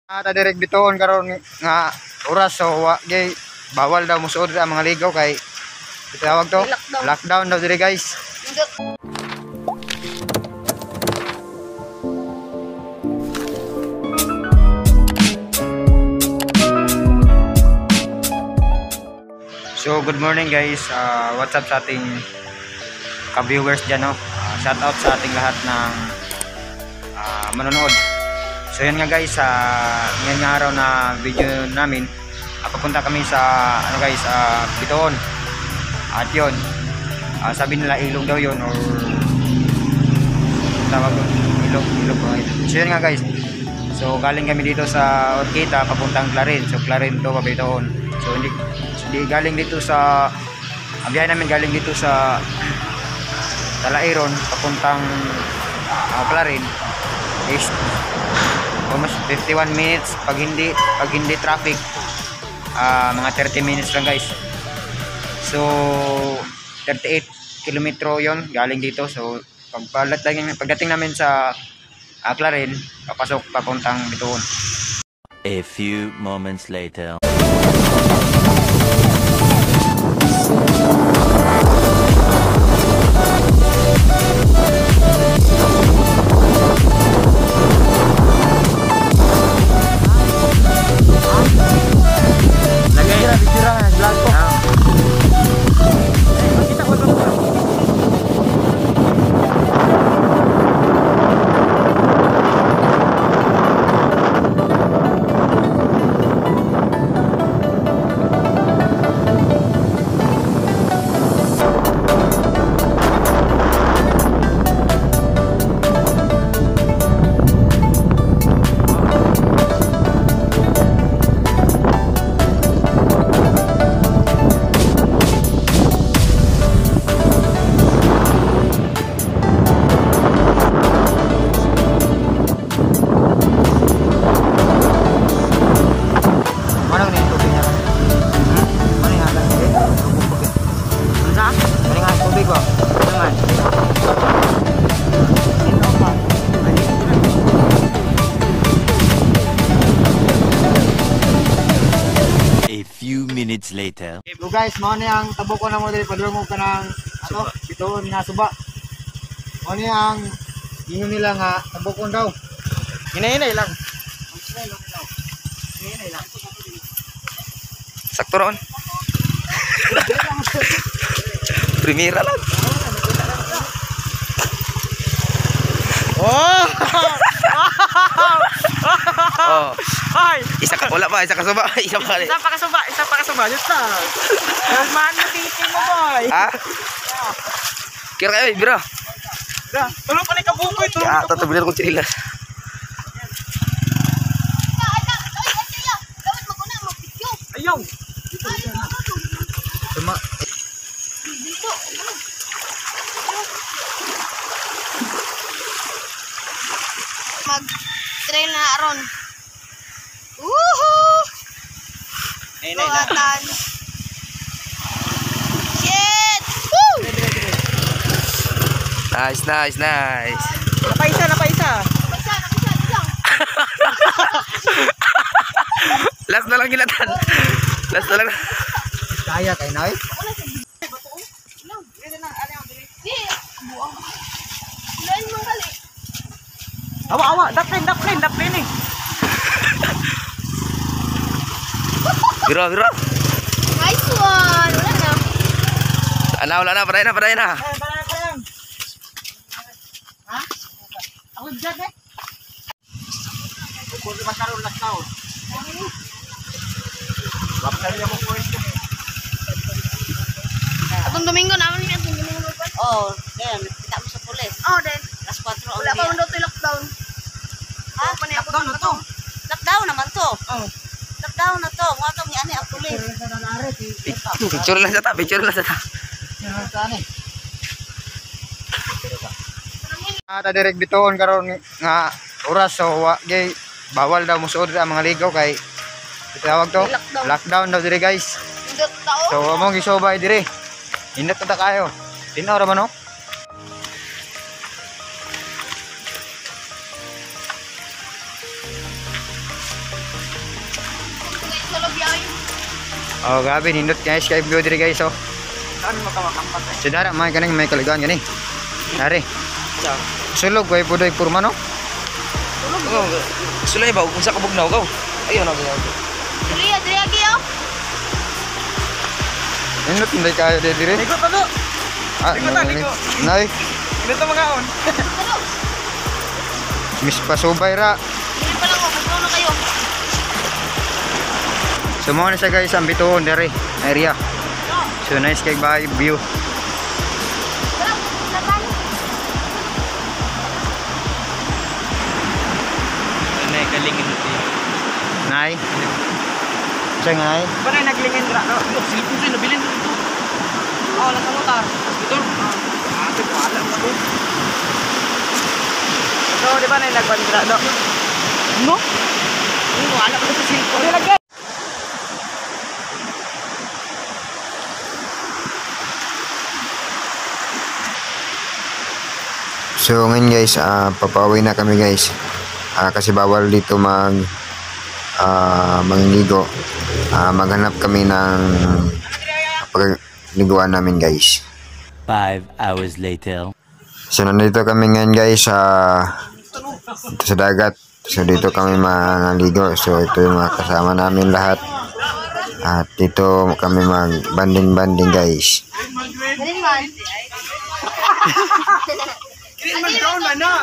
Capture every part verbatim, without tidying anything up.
Ata direk bitoon karon nga oras so wa gay bawal daw musuod ang mga ligaw kay tawag to Lockdown. lockdown daw dire guys. So good morning guys, uh, what's up sa ating ka-viewers dyan, no? Uh, shout out sa ating lahat ng uh, manonood. So yan nga guys, uh, ngayon nga araw na video namin, uh, papunta kami sa ano guys, uh, Bitoon. At yun, uh, sabi nila ilog daw yun or tawag doon, ilog, ilog, ilog. So yan nga guys, so galing kami dito sa Orquita papuntang Clarin. So Clarin to pa Bitoon. So hindi, hindi galing dito sa ang biyahe namin galing dito sa Talairon papuntang uh, Clarin is almost fifty-one minutes pag hindi pag hindi traffic, uh, mga thirty minutes lang guys. So thirty-eight kilometro yon galing dito. So pagdating, pagdating namin sa uh, Clarin, papasok papuntang Bitoon. A few moments later. Minutes later. So guys, mo ni ang tabok ko na mo diri padulong ka ng ano, Bitoon nga suba. Mo ni ang ingon nila nga tabokon daw. Hinay-hinay lang. Hinay lang. Sakto ron. Primera lang. Oh! Oh. Ay, Isa ka wala pa, isa ka suba, isa pa. isa pa kasuba, isa pa kasuba. Yun lang. Mas man na titi mo, boy. Ah? Kira kayo, bro. Da, tulong pa ni kabukoy, tulong Ya, pa. tatap bener ko cirilas. Ayaw. Cuma Mag-trail na aron. Woohoo! Buhatan. Shit! Woo! nice, nice, nice. Napaisa, napaisa. Napisa, napisa, lang. Last na lang gilatan. Last na lang. Kaya kay Noy. Di, buang. Lain mong gali. Awa, awa, daplin, daplin, daplin eh. Biro, biro. Nice one. Wala na. Ana, wala na, paray na, paray na. Ay, parang, parang. Ha? Ako dyan eh. Kung di masyarong lockdown. Bakit niya mo po ito eh. Atong Domingo naman ni atong Domingo pa. Oh, then kita mo sa pulis. Oh, then. Alas kwatro ang Wala pa dia. man daw to lockdown. Ha? Pa niya ako Lockdown na to. Lockdown naman to. Oh. Lockdown na to. Mga itong yan ang pulis. Picture lang sa ta, picture lang sa ta. Ata direk Bitoon karon nga oras so wa gay bawal daw musuod ang mga ligaw kay tawag to Lockdown. lockdown daw dire guys. Indot tao. So among gisobay dire. Indot ta kayo. Tinaw ra man no? Oh, grabe nindot guys kay view diri guys oh. Kami makawakampat eh. Sedara may kaning may kaligaan gani. Dari. Sa. Sulog way pudoy purma no. Oh, sulay ba kung sa kabugnaw ka? Ayun na ganyan. Dili, dili lagi oh. Nindot hindi kayo diri diri. Ikot pa to. Ah, Ligo ta, ligo. nay. Dito mga on. Miss pasubay ra. Dili pa lang oh, magkaw na kayo. So mo na siya guys ang bituon diri area. So nice kay bahay view. Tara, laban. Nay kalingin dito. Nay. Siya nga nay. Pa na naglingin ra. No, silpon sa nabilin dito. Oh, lang sa motor. Motor. Ah, ito wala pa ko. So, di ba na nagbandra do? No? Ano wala pa sa silpon. Ano lagi? So ngayon guys, uh, papauwi na kami guys. Uh, kasi bawal dito mag uh, mangligo. Uh, maghanap kami ng pagliguan namin guys. Five hours later. So nandito kami ngayon guys sa dito sa dagat. So dito kami mangligo. So ito yung mga kasama namin lahat. At dito kami mag banding-banding guys. Dali man. Kini man down man na.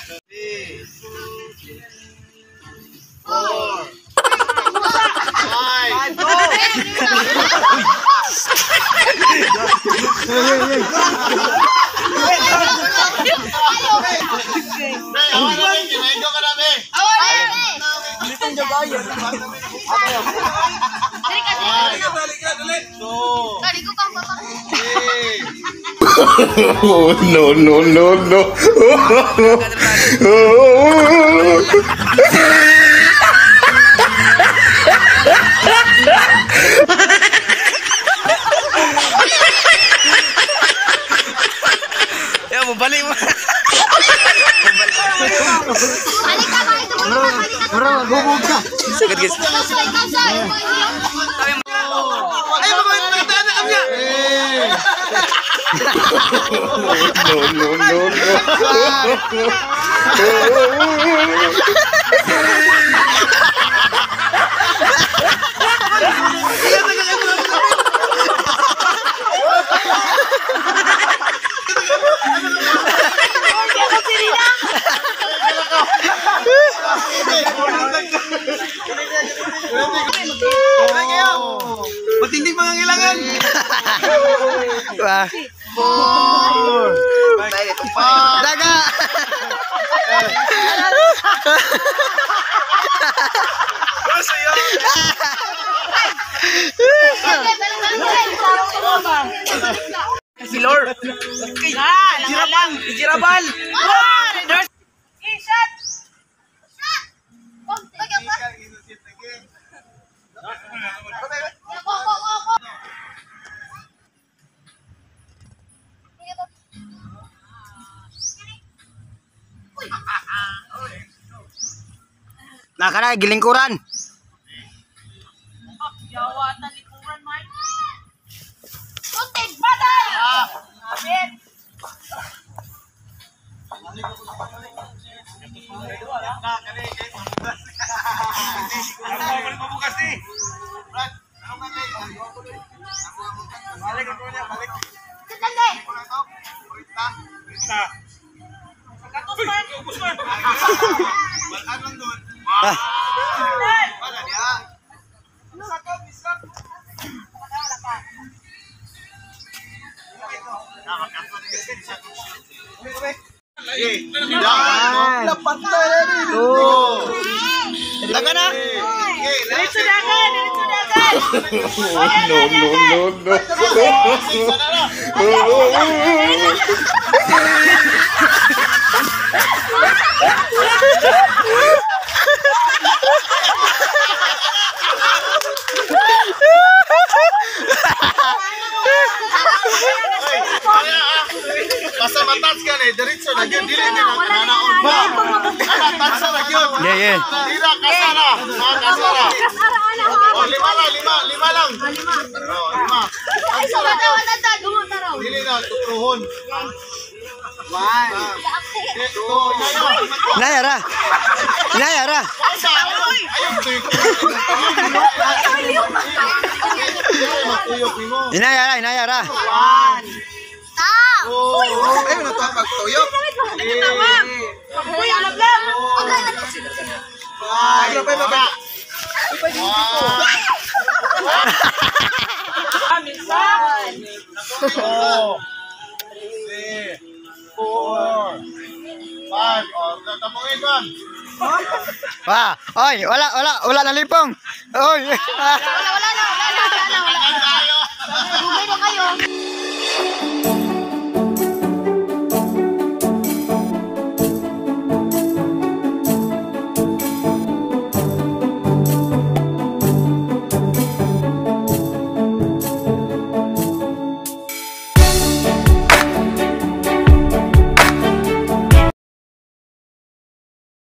Dali ka, dali. Dali ko kang papa. Oh, no, no, no, no. Ya mo balik mo. Balik ka, balik ka, balik ka. Bro, gubog ka. Sagad guys. Kasay, kasay. Ay mo ko tanda kami. No, no, no, no. Matindi pangangailangan. Wah. Daga. Si Lord. Jirabal, jirabal. Shot! Shot! Oh, lagyan pa. Ako, ako, ako, ako. Nakana gilingkuran. Kunting baday! Abit! Sandali! Daga na. Diretso dagan! Diretso dagan! No, no, no, no. Basta matas ka na, diretso na yun, dili na nakanaon ba? Matas na yun. Yeah, yeah. Dira kasara, mga kasara. O, lima na, lima. lima lang. Lima. Oh, lima. Ay, sa bata, wala ta. Dumo na raw. Dili na, tutuhon. One. Two, inayo. Inayara. Inayara. Ayun, tuyo. Matuyok ni mo. Inayara, inayara. One. Ta. Oh, Ayun na to ang magtuyok. Uy, alab-lab. Five. Baba. Two. Three. Four. Five. Oh, tapungin doon. Wah, oy, wala, wala, wala na lipong. Oy. Wala, wala na, wala na, wala na, wala na. Bumay na kayo.